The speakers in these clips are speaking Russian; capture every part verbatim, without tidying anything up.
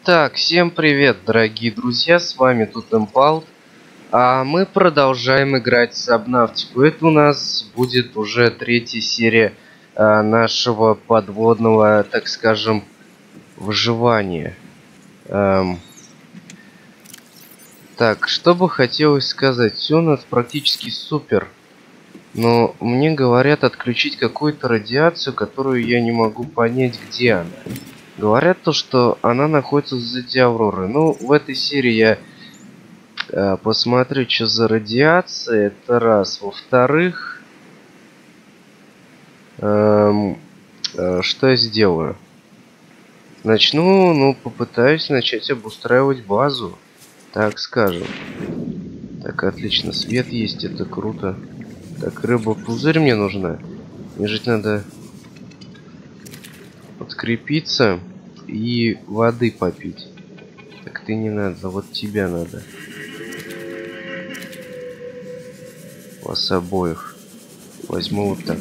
Итак, всем привет, дорогие друзья, с вами тут Импалт, а мы продолжаем играть в Сабнавтику. Это у нас будет уже третья серия а, нашего подводного, так скажем, выживания. Эм... Так, что бы хотелось сказать, все у нас практически супер, но мне говорят отключить какую-то радиацию, которую я не могу понять, где она. Говорят то, что она находится сзади Авроры. Ну, в этой серии я э, посмотрю, что за радиация. Это раз. Во-вторых, эм, э, что я сделаю? Начну, ну, попытаюсь начать обустраивать базу. Так скажем. Так, отлично. Свет есть, это круто. Так, рыба-пузырь мне нужна. Мне жить надо подкрепиться и воды попить. Так ты не надо, вот тебя надо. Вас обоих. Возьму вот так.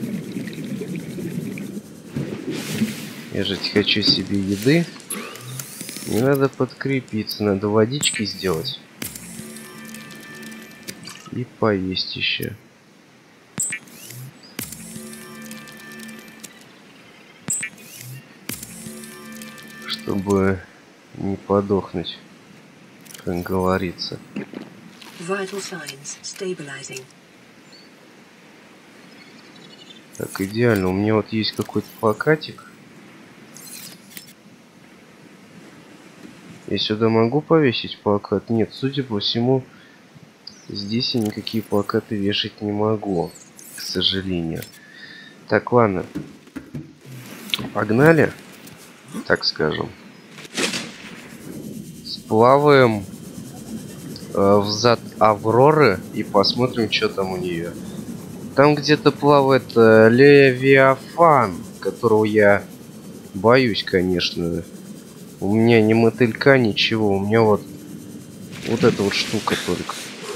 Я же хочу себе еды. Мне надо подкрепиться, надо водички сделать. И поесть еще. Чтобы не подохнуть, как говорится. Так, идеально. У меня вот есть какой-то плакатик. Я сюда могу повесить плакат? Нет, судя по всему, здесь я никакие плакаты вешать не могу, к сожалению. Так, ладно. Погнали, так скажем. Сплаваем э, в зад Авроры и посмотрим, что там у нее. Там где-то плавает э, Левиафан, которого я боюсь, конечно. У меня ни мотылька, ничего. У меня вот вот эта вот штука только.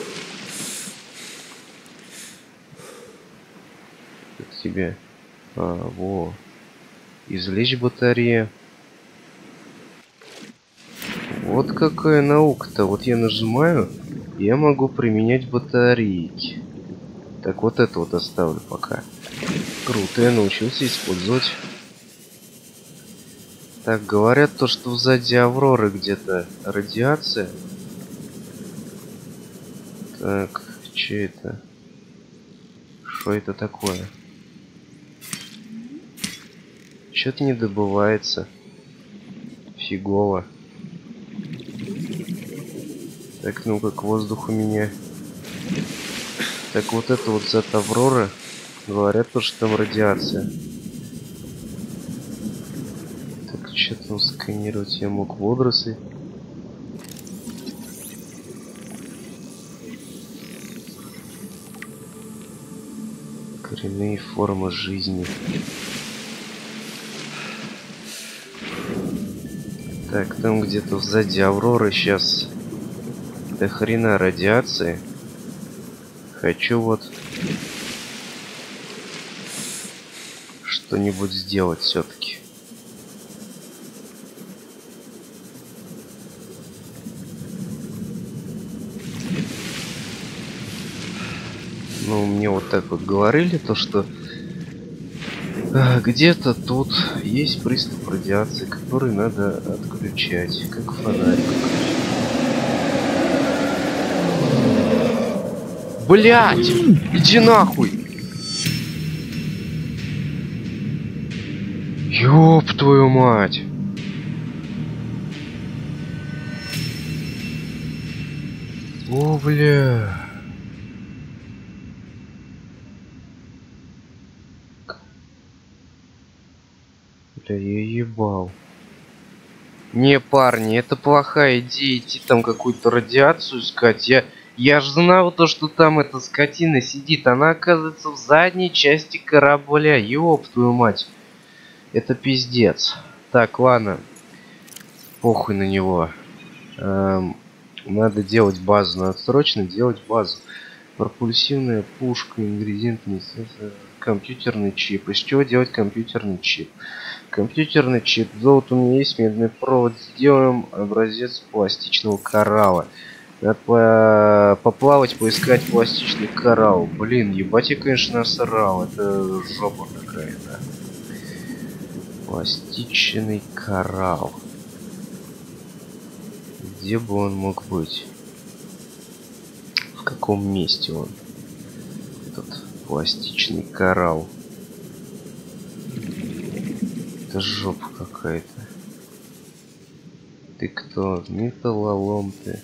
Как тебе? А, во. Извлечь батарею. Вот какая наука-то. Вот я нажимаю, и я могу применять батарейки. Так, вот это вот оставлю пока. Круто, я научился использовать. Так, говорят то, что сзади Авроры где-то радиация. Так, что это? Что это такое? Что-то не добывается. Фигово. Так, ну-ка, к воздуху меня. Так, вот это вот зад Авроры. Говорят то, что там радиация. Так, что там сканировать я мог? Водоросли. Коренные формы жизни. Так, там где-то сзади Авроры сейчас до хрена радиации. Хочу вот что-нибудь сделать все-таки. Ну, мне вот так вот говорили, то что а, где-то тут есть приступ радиации, который надо отключать, как фонарик. Блять! Иди нахуй! Ёб твою мать! О, бля! Бля, я ебал. Не, парни, это плохая идея идти там какую-то радиацию искать. Я, я ж знал то, что там эта скотина сидит. Она оказывается в задней части корабля. Ёб твою мать. Это пиздец. Так, ладно. Похуй на него. Эм, надо делать базу. Надо срочно делать базу. Пропульсивная пушка, ингредиентный компьютерный чип. Из чего делать компьютерный чип? Компьютерный чип. Золото у меня есть, медный провод. Сделаем образец пластичного коралла. Надо по поплавать, поискать пластичный коралл. Блин, ебать я, конечно, насрал. Это жопа какая-то. Пластичный коралл. Где бы он мог быть? В каком месте он? Этот пластичный коралл. Это жопа какая-то. Ты кто? Металлолом ты.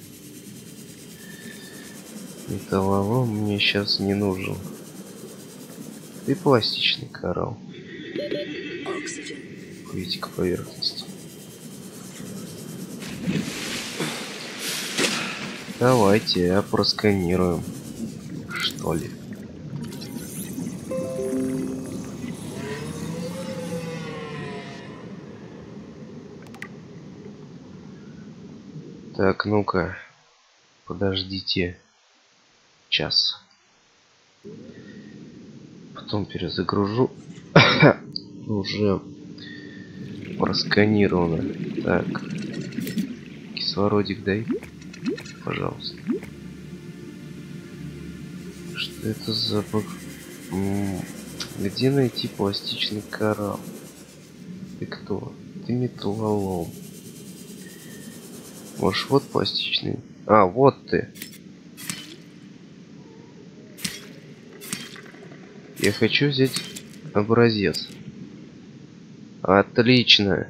Металлолом мне сейчас не нужен. Ты пластичный коралл. Видите к поверхности. Давайте, а просканируем. Что ли? Так, ну-ка. Подождите. Час. Потом перезагружу. Уже просканировано. Так. Кислородик дай. Пожалуйста. Что это за... Где найти пластичный коралл? Ты кто? Ты металлолом. Может, вот пластичный? А, вот ты. Я хочу взять образец. Отлично.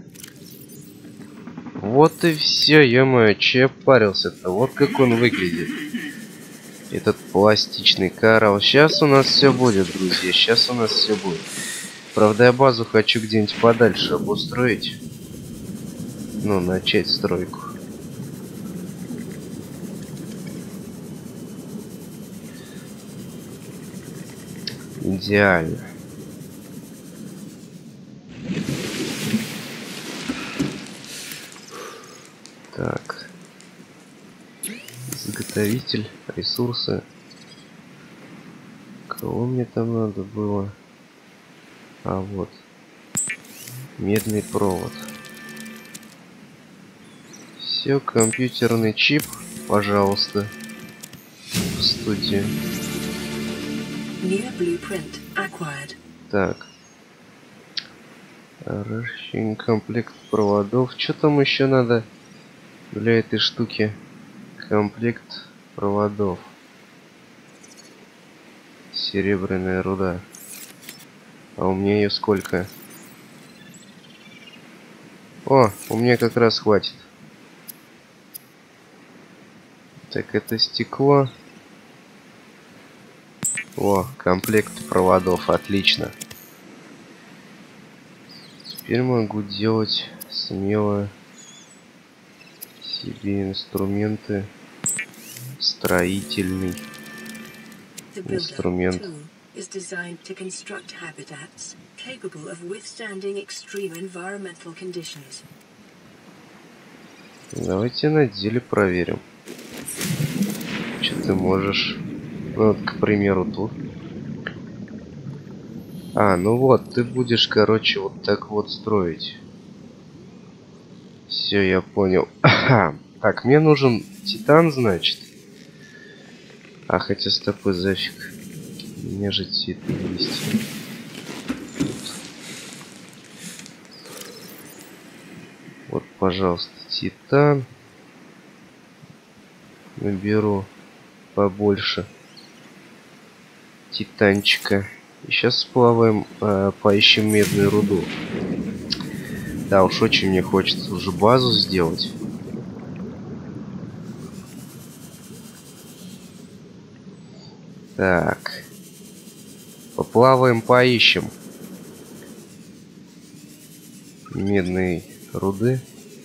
Вот и все, ё-моё, че я парился-то? Вот как он выглядит. Этот пластичный коралл. Сейчас у нас все будет, друзья. Сейчас у нас все будет. Правда, я базу хочу где-нибудь подальше обустроить. Ну, начать стройку. Идеально. Так. Изготовитель, ресурсы. Кого мне там надо было? А вот. Медный провод. Все, компьютерный чип, пожалуйста. В студии. Так. Расчен комплект проводов. Что там еще надо для этой штуки? Комплект проводов. Серебряная руда. А у меня ее сколько? О, у меня как раз хватит. Так, это стекло. О, комплект проводов, отлично. Теперь могу делать смело себе инструменты. Строительный инструмент. Давайте на деле проверим. Что ты можешь? Ну, вот, к примеру, тут. А, ну вот, ты будешь, короче, вот так вот строить. Все, я понял. Так, мне нужен титан, значит. А, хотя стопы зафиг. У меня же титан есть. Вот, пожалуйста, титан. Наберу побольше титанчика. И сейчас сплаваем, э, поищем медную руду. Да уж, очень мне хочется уже базу сделать. Так. Поплаваем, поищем медные руды.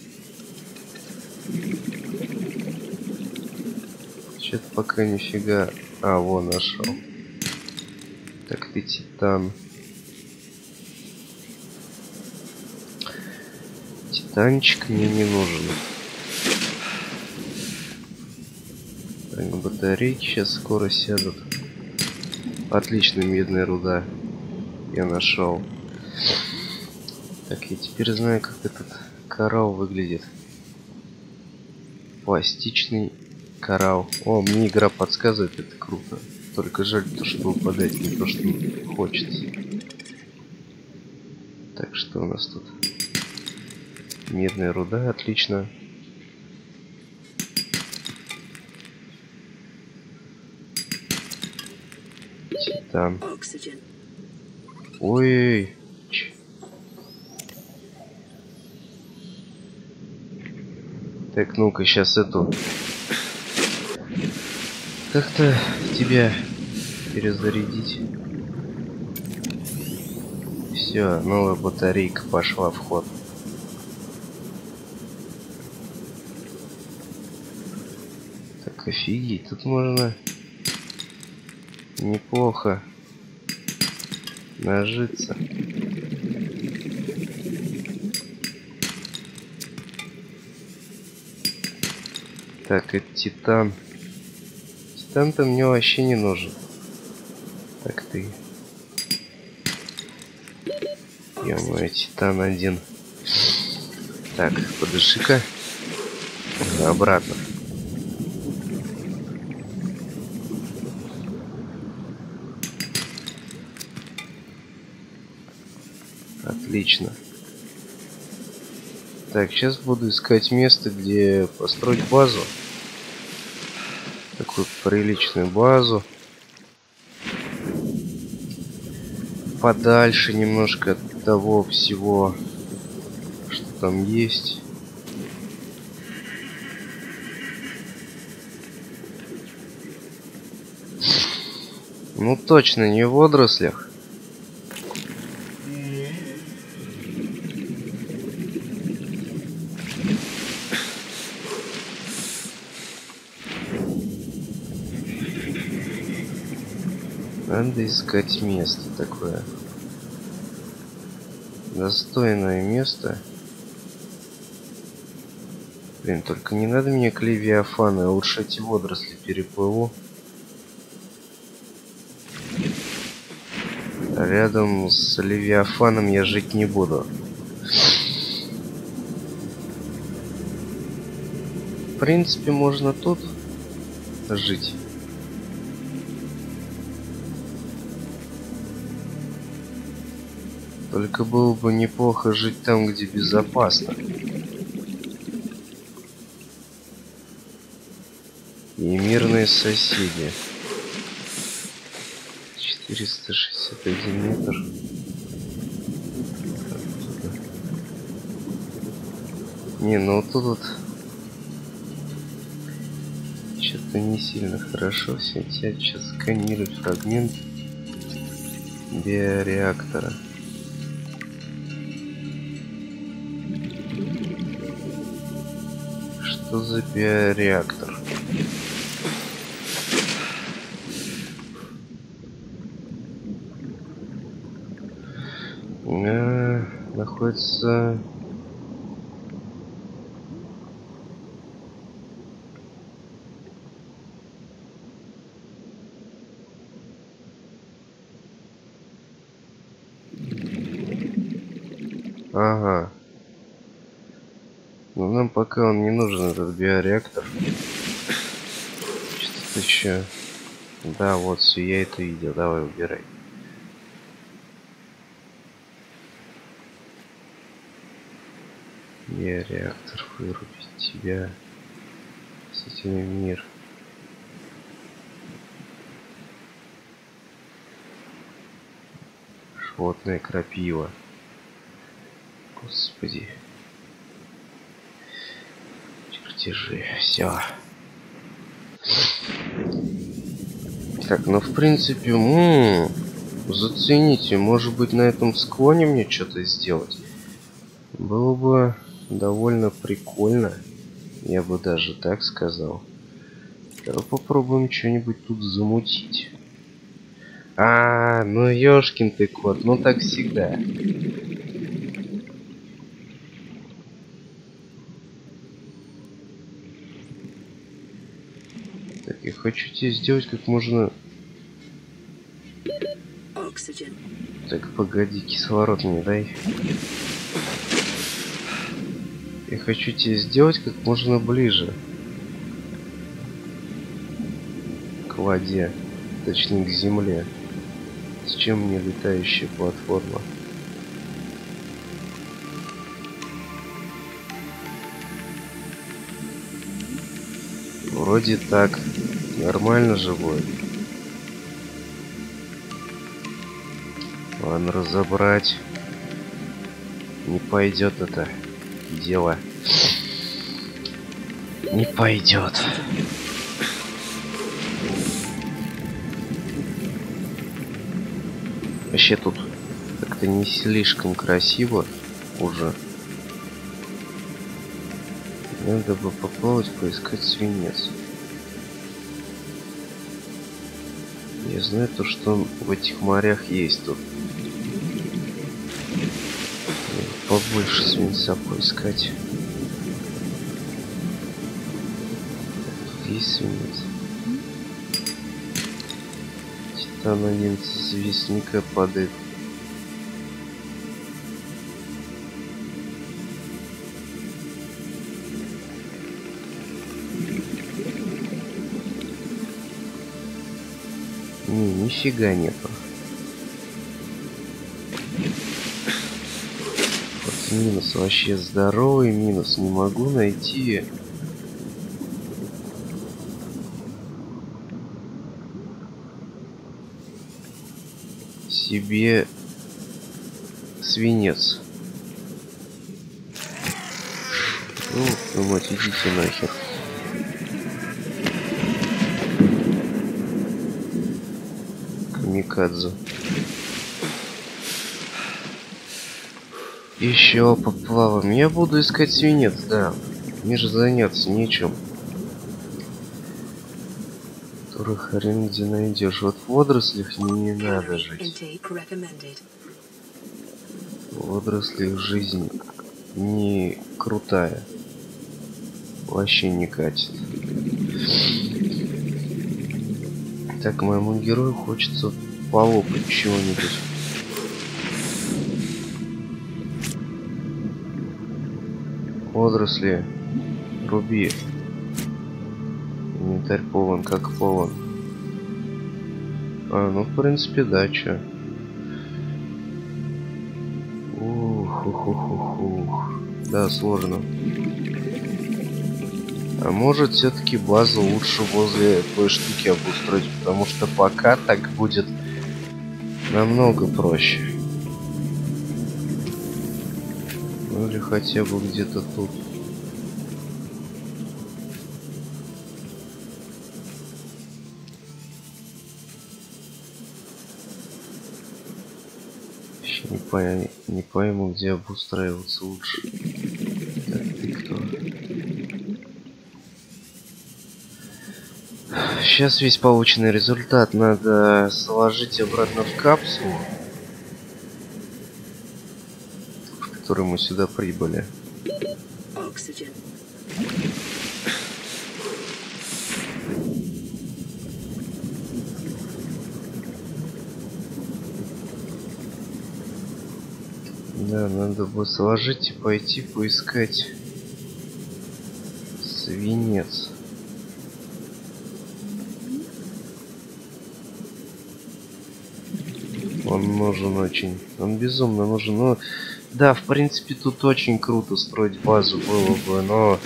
Что-то пока нифига. А, вон нашел. Так, ты титан. Титанчик мне не нужен. Так, батарейки сейчас скоро сядут. Отлично, медная руда. Я нашел. Так, я теперь знаю, как этот коралл выглядит. Пластичный коралл. О, мне игра подсказывает, это круто. Только жаль, то, что выпадать не то, что хочется. Так, что у нас тут? Медная руда, отлично. Титан. Ой. Так, ну-ка, сейчас эту... Как-то тебя перезарядить. Все, новая батарейка пошла в ход. Так, офигеть, тут можно неплохо нажиться. Так, это титан. Титан-то мне вообще не нужен. Так ты. Ё-моё, титан один. Так, подыши-ка. Обратно. Отлично. Так, сейчас буду искать место, где построить базу. Такую приличную базу. Подальше немножко от того всего, что там есть. Ну точно не в водорослях. Надо искать место такое. Достойное место. Блин, только не надо мне к Левиафану, я лучше эти водоросли переплыву. Рядом с Левиафаном я жить не буду. В принципе, можно тут жить. Только было бы неплохо жить там, где безопасно. И мирные соседи. четыреста шестьдесят один метр. Не, ну тут вот что-то не сильно хорошо. Все тебя сейчас сканируют фрагмент биореактора. Что за биореактор? А, находится... Ага. Но нам пока он не нужен, этот биореактор. Что-то еще... Да, вот все, я это видел. Давай, убирай. Биореактор, вырубить тебя. Спасительный мир. Животное крапива. Господи. Чертежи. Все. Так, ну в принципе, м-м, зацените, может быть на этом склоне мне что-то сделать. Было бы довольно прикольно. Я бы даже так сказал. Давай попробуем что-нибудь тут замутить. А, ну ёшкин ты кот, ну так всегда. Так, я хочу тебе сделать как можно Так, погоди, кислород мне дай. Я хочу тебе сделать как можно ближе к воде, точнее к земле. С чем мне летающая платформа? Вроде так. Нормально же будет. Ладно, разобрать. Не пойдет это дело. Не пойдет. Вообще тут как-то не слишком красиво уже. Надо бы попробовать поискать свинец. Я знаю то, что в этих морях есть тут. Побольше свинца поискать. Тут есть свинец. Титан один с известняка падает. Не, нифига нету. Вот минус, вообще здоровый минус. Не могу найти. Себе свинец. Ну, ну мать, идите нахер. Камикадзе. Еще поплаваем. Я буду искать свинец, да. Мне же заняться нечем. Который хрен где найдешь. Вот в водорослях не, не надо жить. В водорослях жизнь не крутая. Вообще не катит. Так, моему герою хочется полопать чего-нибудь. Водоросли. Руби. Инвентарь полон, как полон. А, ну в принципе, да, чё. Ух, ух, ух, ух, ух. Да, сложно. А может, все-таки базу лучше возле той штуки обустроить, потому что пока так будет намного проще. Ну или хотя бы где-то тут. Еще не, пой... не пойму, где обустраиваться лучше. Так, ты кто? Сейчас весь полученный результат надо сложить обратно в капсулу, в которой мы сюда прибыли. Да, надо бы сложить и пойти поискать свинец. Он нужен очень. Он безумно нужен. Но да, в принципе, тут очень круто строить базу было бы, но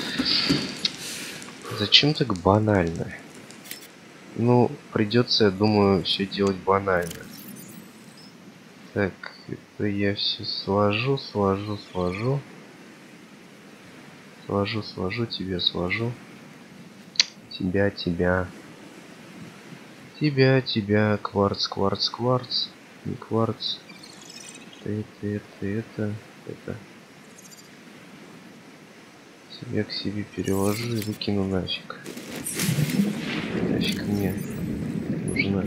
зачем так банально? Ну, придется, я думаю, все делать банально. Так, это я все сложу, сложу, сложу. Сложу, сложу, тебе сложу. Тебя, тебя. Тебя, тебя, кварц, кварц, кварц. Не кварц. Это, это, это, это. Себя к себе переложу и выкину нафиг. Нафиг мне нужна.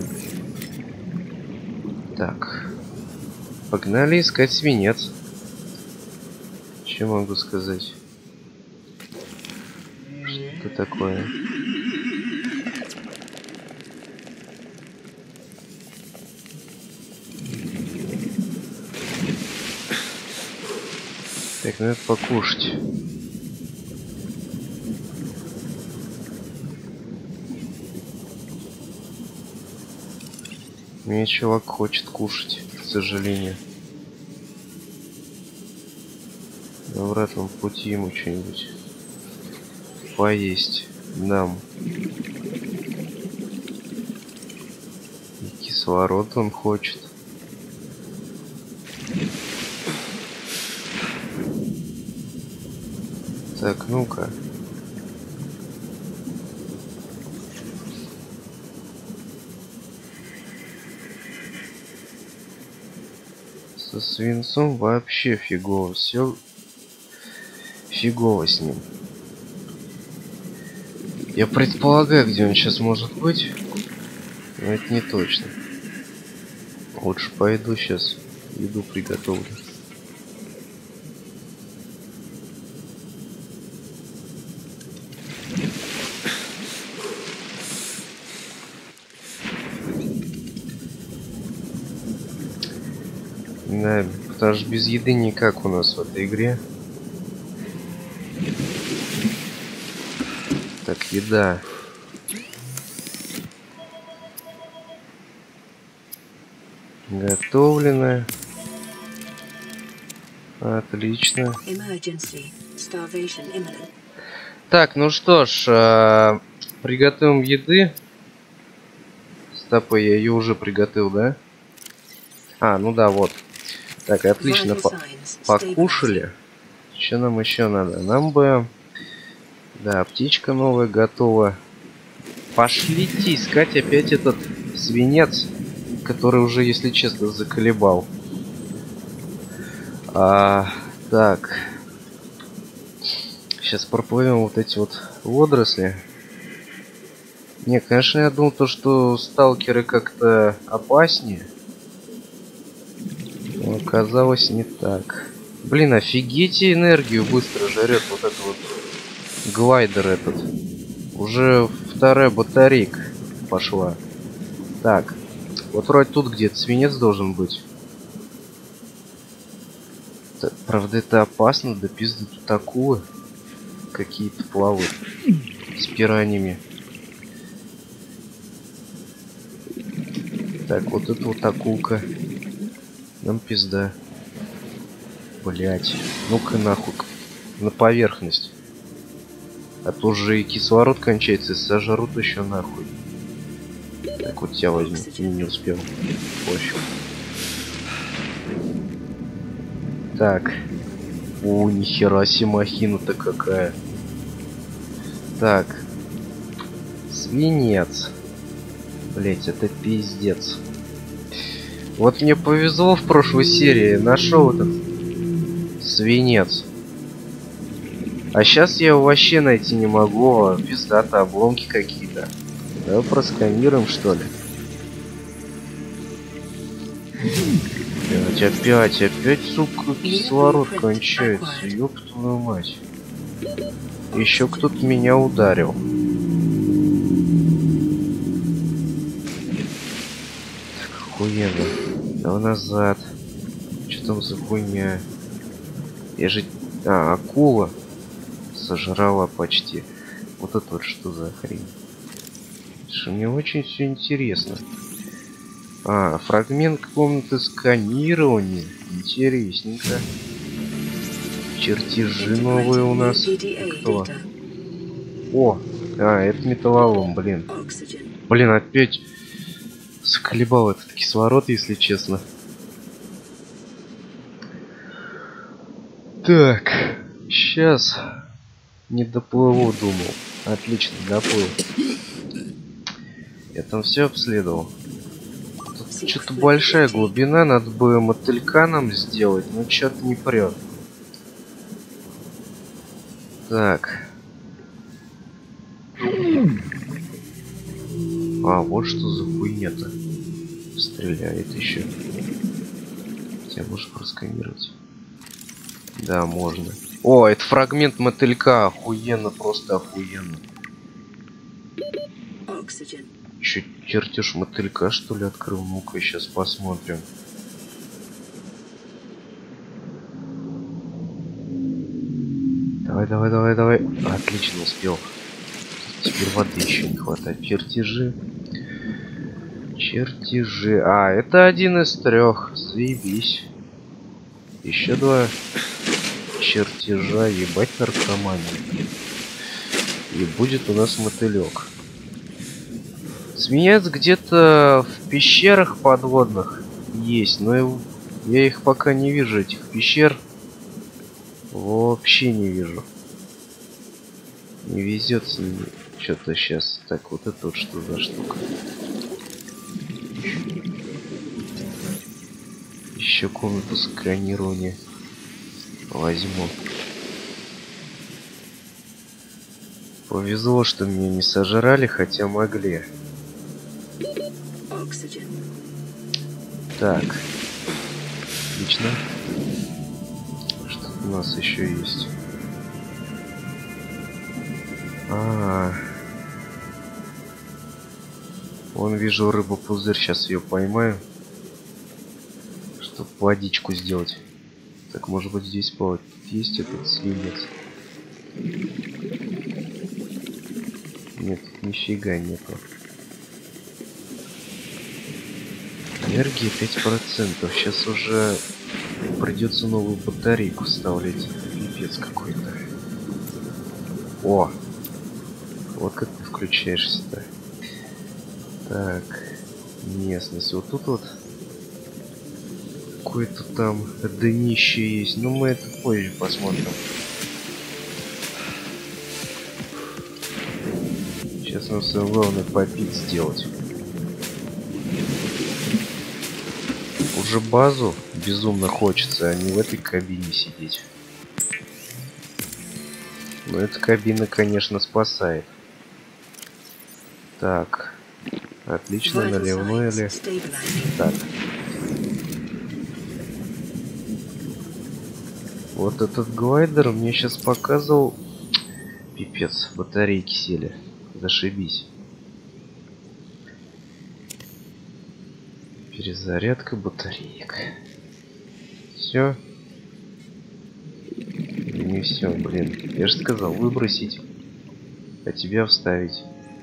Так. Погнали искать свинец. Что могу сказать? Что это такое? Так, надо покушать. Мне чувак хочет кушать, к сожалению. На обратном пути ему что-нибудь поесть дам. И кислород он хочет. Так, ну-ка. Со свинцом вообще фигово. Все фигово с ним. Я предполагаю, где он сейчас может быть, но это не точно. Лучше пойду сейчас еду приготовлю. Да, потому что без еды никак у нас в этой игре. Так, еда. Готовленная. Отлично. Так, ну что ж, э, приготовим еды. Стопы, я ее уже приготовил, да? А, ну да, вот. Так, отлично, по покушали. Что нам еще надо? Нам бы... Да, птичка новая готова. Пошлите искать опять этот свинец, который уже, если честно, заколебал. А, так. Сейчас проплывем вот эти вот водоросли. Не, конечно, я думал, то, что сталкеры как-то опаснее. Но оказалось не так. Блин, офигеть, энергию быстро жрет вот этот вот глайдер этот. Уже вторая батарейка пошла. Так, вот вроде тут где-то свинец должен быть. Так, правда, это опасно, да пизды тут акулы какие-то плавают с пираньями. Так, вот это вот акулка. Нам пизда. Блять. Ну-ка нахуй. На поверхность. А то уже и кислород кончается, и сожрут еще нахуй. Так, вот тебя возьму. Я не успел. Пофиг. Так. О, нихера себе махина-то какая. Так. Свинец. Блять, это пиздец. Вот мне повезло в прошлой серии. Нашел этот свинец. А сейчас я его вообще найти не могу. А пиздата, обломки какие-то. Давай просканируем, что ли. Опять, опять, опять, сука, кислород кончается. Ёб твою мать. Еще кто-то меня ударил. Так, охуенно. Давай назад. Что там за хуйня? Я же... А, акула сожрала почти. Вот это вот что за хрень? Что мне очень все интересно. А, фрагмент комнаты сканирования. Интересненько. Чертежи новые у нас. Кто? О, а, это металлолом, блин. Блин, опять заколебал этот кислород, если честно. Так, сейчас не доплыву, думал. Отлично, доплыл. Я там все обследовал. Тут что-то большая глубина, надо бы мотылька нам сделать, но что-то не прет. Так. А, вот что за хуйня-то. Стреляет еще. Тебя можешь просканировать. Да, можно. О, это фрагмент мотылька. Охуенно, просто охуенно. Че, чертеж мотылька, что ли, открыл? Ну-ка, сейчас посмотрим. Давай, давай, давай, давай. Отлично, успел. Теперь воды еще не хватает. Чертежи. Чертежи. А, это один из трех. Заебись. Еще два чертежа. Ебать наркомания. И будет у нас мотылек. Свинец где-то в пещерах подводных есть, но я их пока не вижу, этих пещер. Вообще не вижу. Не везет с ними. Что-то сейчас. Так, вот это вот что за штука. Еще комнату сканирования возьму. Повезло, что меня не сожрали, хотя могли. Так. Отлично. Что у нас еще есть? А, -а, а. Вон вижу рыбу-пузырь, сейчас ее поймаю. Чтобы водичку сделать. Так, может быть здесь плавать. Тут есть этот свинец. Нет, нифига нету. Энергия пять процентов. Сейчас уже придется новую батарейку вставлять. Пипец какой-то. О! Вот как ты включаешься-то. Так. Местность. Вот тут вот какое-то там днище есть. Но мы это позже посмотрим. Сейчас нам самое главное попить сделать. Уже базу безумно хочется, а не в этой кабине сидеть. Но эта кабина, конечно, спасает. Так. Отлично, наливной или... Так. Вот этот глайдер мне сейчас показывал... Пипец, батарейки сели. Зашибись. Перезарядка батареек. Все. Не все, блин. Я же сказал выбросить, а тебя вставить.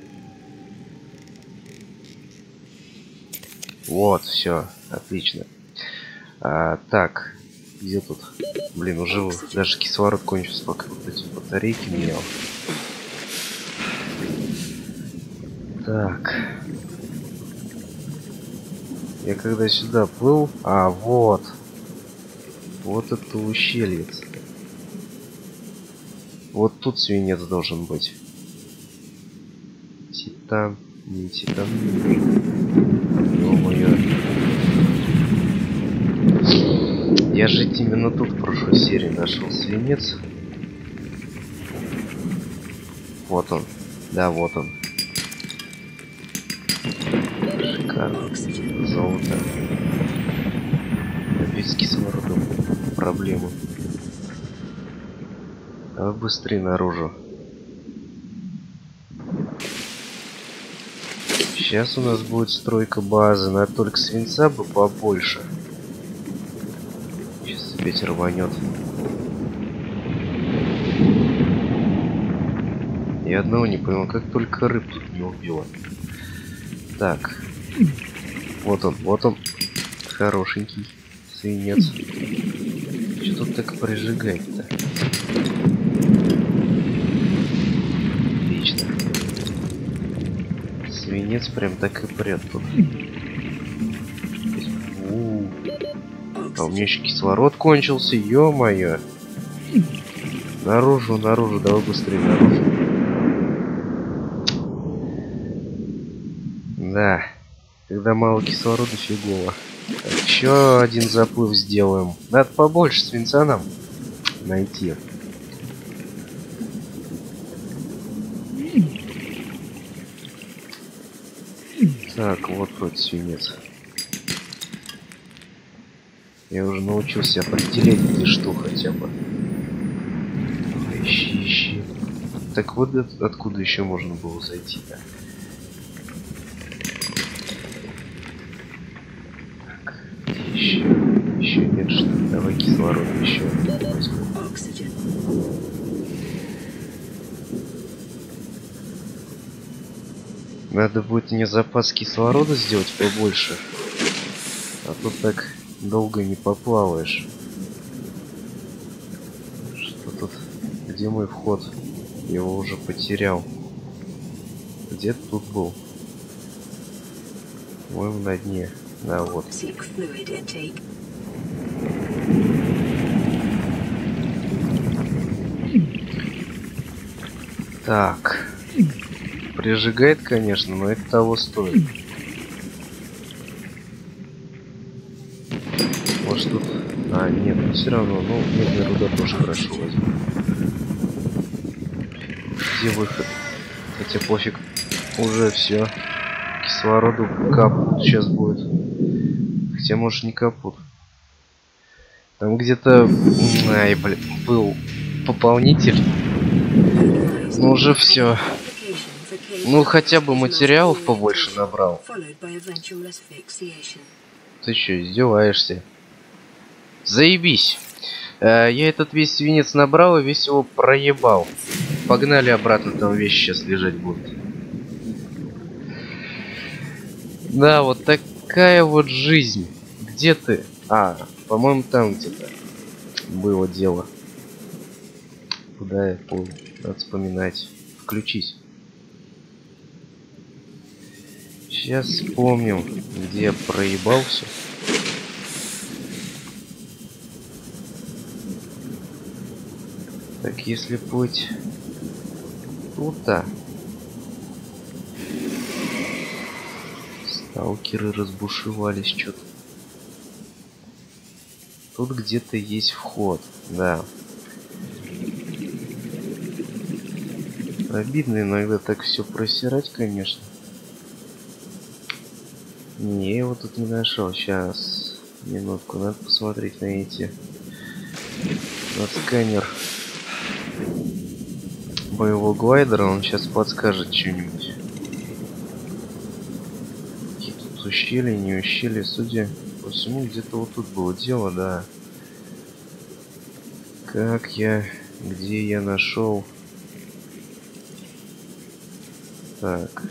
Вот, все, отлично. А, так, где тут? Блин, уже даже кислород кончился, пока вот эти батарейки менял. Так. Я когда сюда плыл... А, вот. Вот это ущелье. Вот тут свинец должен быть. Титан. Не титан. Ё-моё. Я же именно тут в прошлой серии нашел свинец. Вот он. Да, вот он. Шикарно. Золото. Опять с кислородом проблемы. Давай быстрее наружу. Сейчас у нас будет стройка базы. Надо только свинца бы побольше. Сейчас опять рванет. Я одного не понял, как только рыб тут не убила. Так. Вот он, вот он. Хорошенький свинец. Что тут так прижигать-то? Отлично. Свинец прям так и прет тут. У-у-у. А у меня еще кислород кончился, ё-моё. Наружу, наружу, давай быстрее наружу. Да. Когда мало кислорода, фигово. Так, еще один заплыв сделаем. Надо побольше свинца нам найти. Так, вот вроде свинец. Я уже научился определять, где что хотя бы. Давай, ищи, ищи. Так вот от, откуда еще можно было зайти-то? Еще, еще нет, что ли? Давай кислород еще возьму. Надо будет мне запас кислорода сделать побольше. А то так долго не поплаваешь. Что тут? Где мой вход? Его уже потерял. Где тут был? По-моему, на дне. Да, вот. Так. Прижигает, конечно, но это того стоит. Может тут... А, нет, но все равно, ну, медная руда тоже хорошо возьму. Где выход? Хотя пофиг. Уже все. Кислороду капут сейчас будет. Хотя, может, не капут. Там где-то... Ай, блин, был пополнитель. Ну, уже все. Ну, хотя бы материалов побольше набрал. Ты что, издеваешься? Заебись. Э, я этот весь свинец набрал и весь его проебал. Погнали обратно, там вещи сейчас лежать будут. Да, вот такая вот жизнь. Где ты? А, по-моему, там где-то было дело. Куда я пол? Надо вспоминать. Включись. Сейчас вспомним, где я проебался. Так, если плыть тут-то... Сталкеры разбушевались что-то. Тут где-то есть вход, да. Обидно иногда так все просирать, конечно. Не, я его тут не нашел. Сейчас, минутку, надо посмотреть на эти... На сканер боевого глайдера, он сейчас подскажет что-нибудь. Какие тут ущелья, не ущелья, судя по всему, где-то вот тут было дело, да. Как я, где я нашел? Так.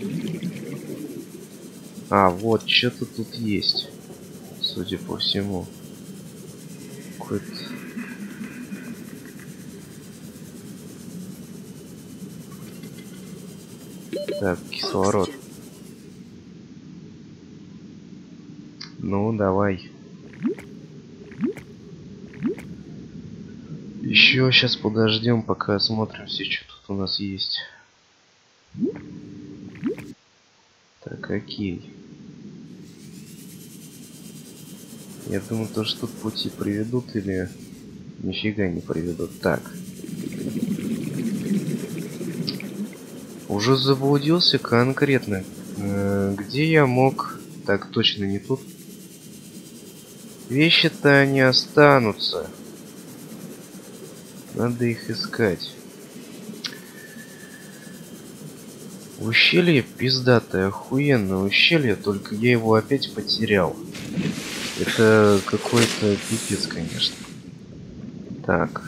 А, вот, что-то тут есть, судя по всему. Какой-то... Так, кислород. Ну, давай. Еще сейчас подождем, пока осмотримся, что тут у нас есть. Так, окей. Я думаю, то, что тут пути приведут или нифига не приведут. Так. Уже заблудился конкретно. Э, где я мог... Так, точно не тут. Вещи-то не останутся. Надо их искать. Ущелье пиздатое, охуенное ущелье, только я его опять потерял. Это какой-то пипец, конечно. Так.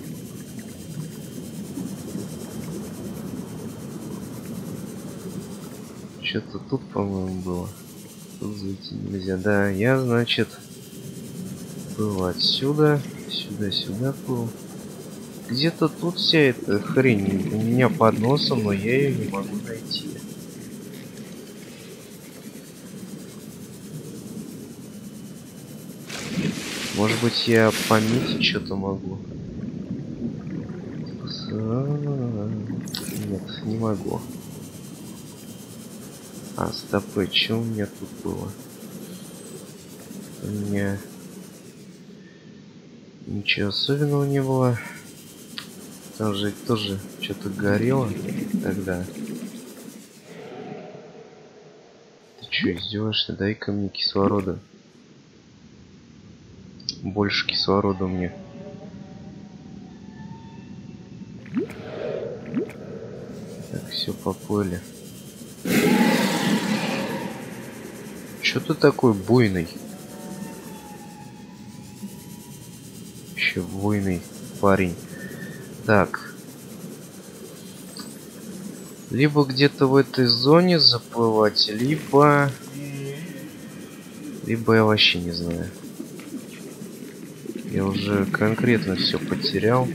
Что-то тут, по-моему, было. Тут зайти нельзя. Да, я, значит, был отсюда, сюда-сюда был. Где-то тут вся эта хрень у меня под носом, но я ее не могу найти. Может быть, я пометить что-то могу? Нет, не могу. А, стопы, что у меня тут было? У меня ничего особенного не было. Там же тоже что-то горело тогда. Ты что, издеваешься? Дай-ка мне кислорода. Больше кислорода мне. Так, все, поплыли. Что ты такой буйный? Еще буйный парень. Так. Либо где-то в этой зоне заплывать, либо... Либо я вообще не знаю. Я уже конкретно все потерял.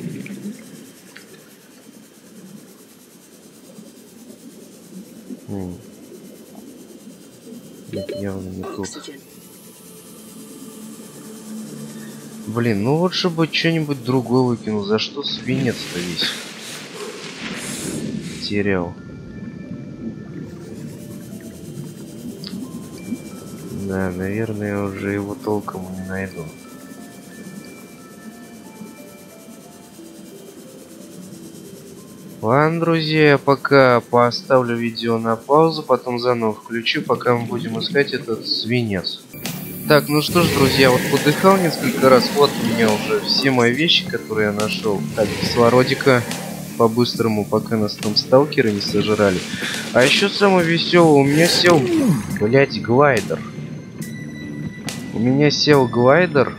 М. Нет, явно не тут. Блин, ну лучше бы что-нибудь другое выкинул. За что свинец-то весь терял? Да, наверное, я уже его толком не найду. Ладно, друзья, я пока поставлю видео на паузу, потом заново включу, пока мы будем искать этот свинец. Так, ну что ж, друзья, вот подыхал несколько раз. Вот у меня уже все мои вещи, которые я нашел. Так, кислородика по-быстрому, пока нас там сталкеры не сожрали. А еще самое веселое, у меня сел, блять, глайдер. У меня сел глайдер.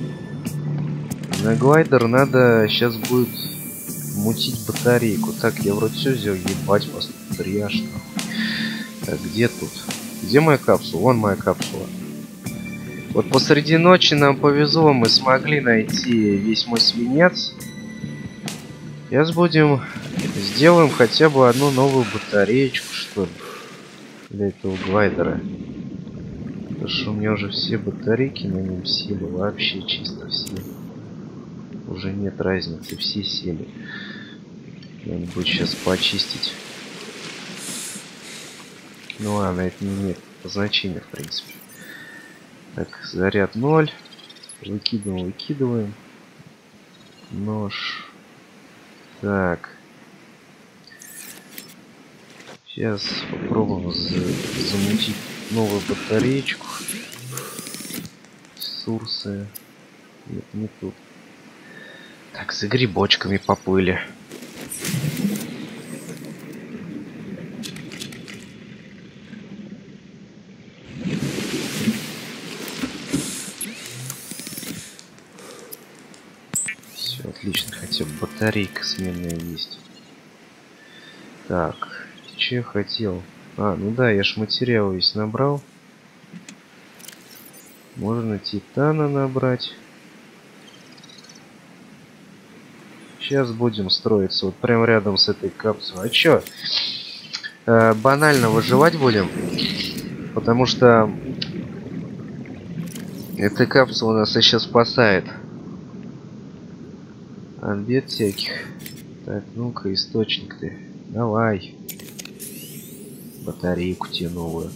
На глайдер надо сейчас будет мутить батарейку. Так, я вроде все взял, ебать вас тряж. Так, где тут? Где моя капсула? Вон моя капсула. Вот посреди ночи нам повезло, мы смогли найти весь мой свинец. Сейчас будем... Сделаем хотя бы одну новую батареечку, что ли, для этого глайдера. Потому что у меня уже все батарейки на нем сели, вообще чисто все. Уже нет разницы, все сели. Надо будет сейчас почистить. Ну ладно, это не имеет значения, в принципе. Так, заряд ноль. Выкидываем, выкидываем. Нож. Так. Сейчас попробуем за замутить новую батареечку. Ресурсы. Нет, не тут. Так, за грибочками поплыли. Все отлично, хотя бы батарейка сменная есть. Так, что я хотел? А, ну да, я ж материал весь набрал. Можно титана набрать. Сейчас будем строиться вот прямо рядом с этой капсулой. А чё? Э, банально выживать будем. Потому что эта капсула нас сейчас спасает от бед всяких. Так, ну-ка, источник ты. Давай. Батарейку тебе новую.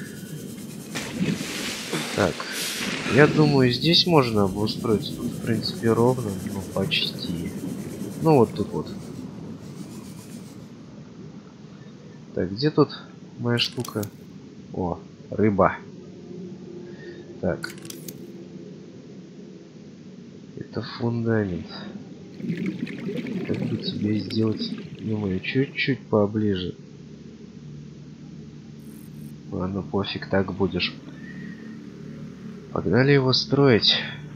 Так. Я думаю, здесь можно обустроиться. Тут, в принципе, ровно. Ну, почти. Ну, вот тут вот. Так, где тут моя штука? О, рыба. Так. Это фундамент. Как бы тебе сделать, думаю, чуть-чуть поближе. Ладно, пофиг, так будешь. Погнали его строить.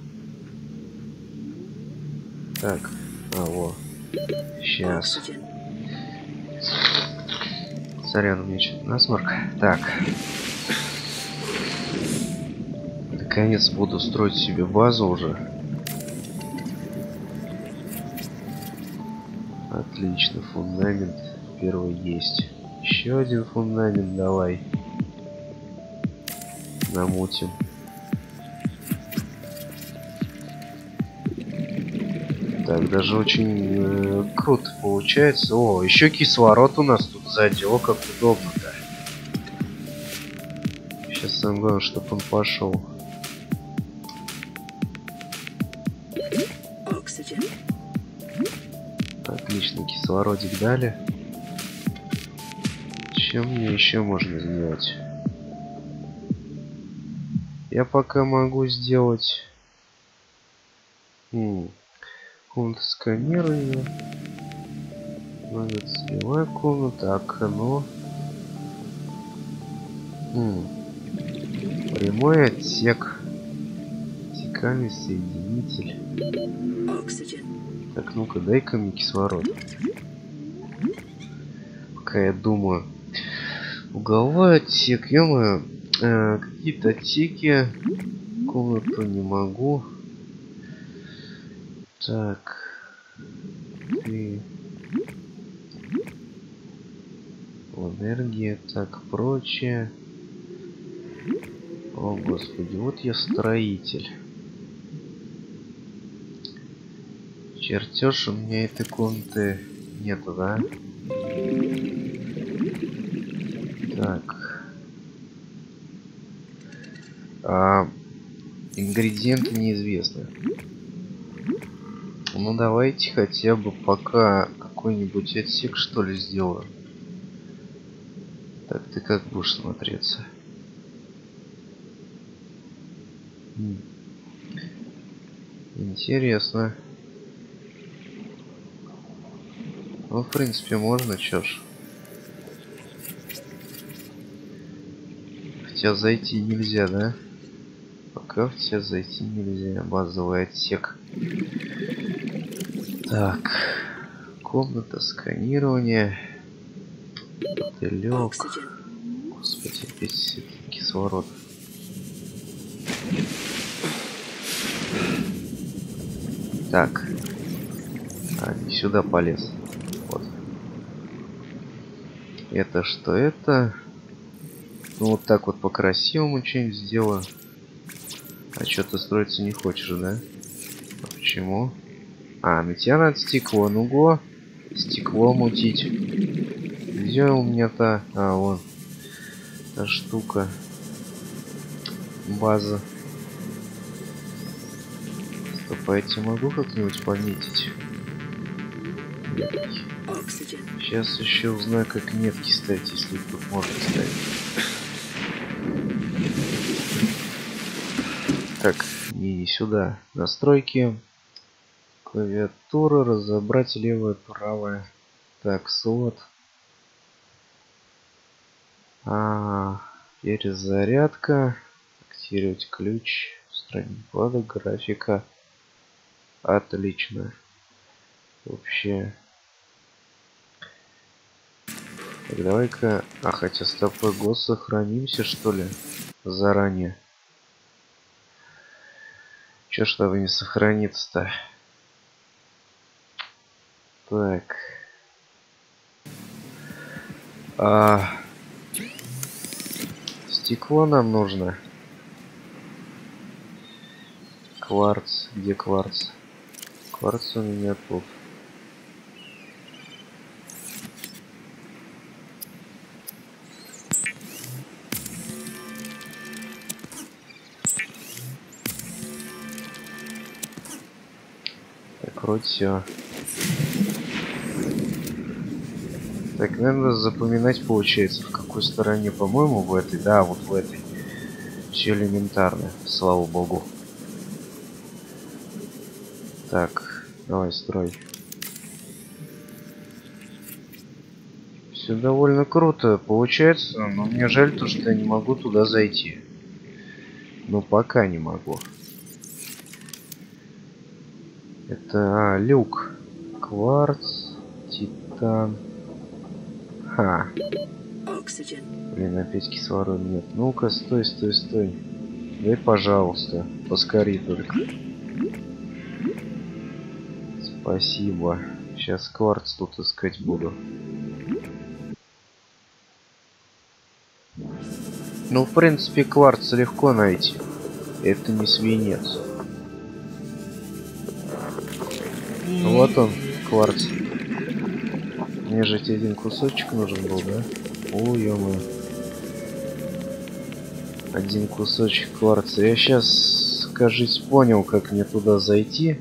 Так, а во. Сейчас. Сорян, у меня что-то насморк. Так. Наконец буду строить себе базу уже. Отлично, фундамент первый есть. Еще один фундамент давай. Намутим. Так, даже очень э, круто получается. О, еще кислород у нас тут сзади. О, как удобно-то. Сейчас самое главное, чтобы он пошел. Отлично, кислородик дали. Чем мне еще можно сделать? Я пока могу сделать... Хм. Комната сканирования. Многоцелевая комната, окно. Хм. Прямой отсек. Вертикальный соединитель. Так, ну-ка, дай-ка мне кислород. пока я думаю. Уголовой отсек, ё-моё. Э, какие-то отсеки. Комнату не могу. Так. Ты... Энергия, так, прочее. О, господи, вот я строитель. Чертеж у меня этой комнаты нету, да? Так. А, ингредиенты неизвестны. Ну давайте хотя бы пока какой-нибудь отсек, что ли, сделаю. Так, ты как будешь смотреться? М. Интересно. Ну, в принципе, можно, чё ж. В тебя зайти нельзя, да? Пока в тебя зайти нельзя. Базовый отсек. Так. Комната сканирования. Далек. Господи, опять кислород. Так. А, не сюда полез. Вот. Это что это? Ну вот так вот по-красивому что-нибудь сделаю. А что ты строиться не хочешь, да? А почему? А, на тебя надо стекло. Ну го. Стекло мутить. Где у меня-то? А, вон. Та штука. База. Стоп, а я тебе могу как-нибудь пометить? Метки. Сейчас еще узнаю, как метки ставить, если тут можно ставить. Так, не, не сюда. Настройки. Клавиатура. Разобрать левое, правое. Так, слот. А, перезарядка. Активировать ключ. Устранить плата, графика. Отлично. Вообще. Так, давай-ка. А, хотя с тобой гос сохранимся, что ли? Заранее. Че ж чтобы не сохранится-то? Так. А... Стекло нам нужно. Кварц. Где кварц? Кварц у меня тут. Так, вроде все. Так, надо запоминать, получается, в какой стороне, по-моему, в этой. Да, вот в этой. Все элементарно, слава богу. Так, давай, строй. Все довольно круто получается, но мне жаль то, что я не могу туда зайти. Но пока не могу. Это, а, люк. Кварц, титан. Ха. Блин, опять кислорода нет. Ну-ка, стой, стой, стой. Дай, пожалуйста, поскорей только. Спасибо. Сейчас кварц тут искать буду. Ну, в принципе, кварц легко найти. Это не свинец. Вот он, кварц. Мне же один кусочек нужен был, да? Ой, ё-моё. Один кусочек кварца. Я сейчас, кажись, понял, как мне туда зайти.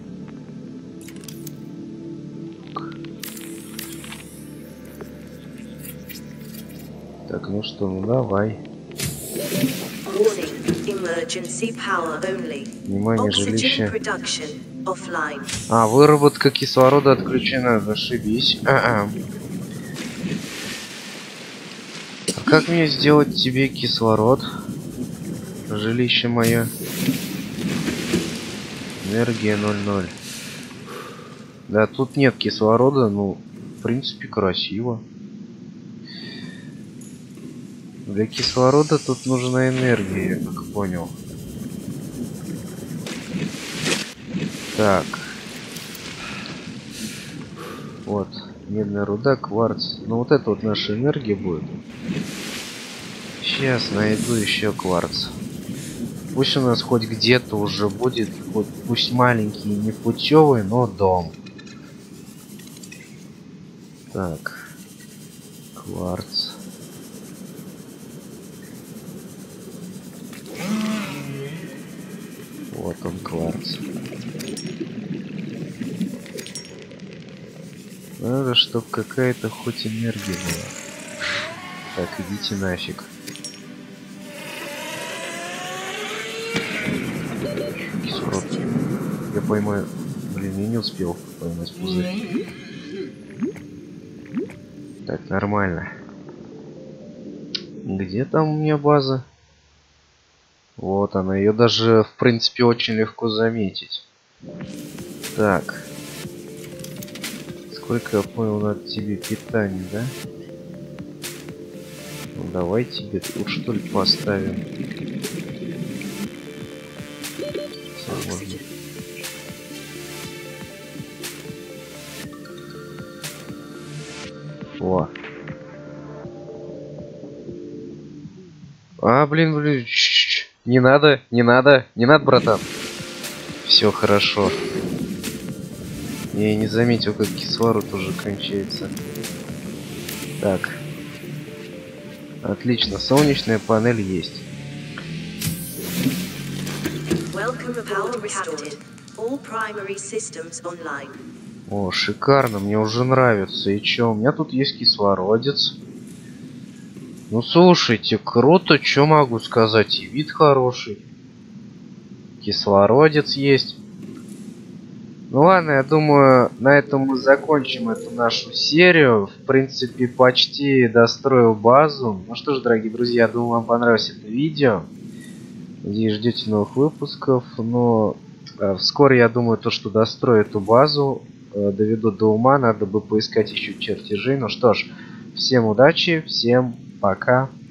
Так, ну что, ну давай. Внимание, жилище. А, выработка кислорода отключена. Зашибись. А-а. А как мне сделать тебе кислород? Жилище мое. Энергия ноль ноль. Да, тут нет кислорода, ну, в принципе, красиво. Для кислорода тут нужна энергия, я как понял. Так. Вот, медная руда, кварц. Ну вот это вот наша энергия будет. Сейчас найду еще кварц. Пусть у нас хоть где-то уже будет, хоть пусть маленький и непутевый, но дом. Так. Кварц. Вот он, кварц. Надо, чтобы какая-то хоть энергия была. Так, идите нафиг. Кислород. Я поймаю. Блин, я не успел поймать пузырь. Так, нормально. Где там у меня база? Вот она. Ее даже, в принципе, очень легко заметить. Так. Сколько я понял, надо тебе питание, да? Ну, давай тебе тут что ли поставим. Все, можно. О. А, блин, блин. Ч-ч-ч. Не надо, не надо, не надо, братан. Все хорошо. Я и не заметил, как кислород уже кончается. Так. Отлично, солнечная панель есть. О, шикарно, мне уже нравится. И чё, у меня тут есть кислородец. Ну слушайте, круто, чё могу сказать, и вид хороший. Кислородец есть. Ну ладно, я думаю, на этом мы закончим эту нашу серию. В принципе, почти достроил базу. Ну что ж, дорогие друзья, думаю, вам понравилось это видео. Надеюсь, ждете новых выпусков. Но э, вскоре, я думаю, то, что дострою эту базу, э, доведу до ума. Надо бы поискать еще чертежи. Ну что ж, всем удачи, всем пока.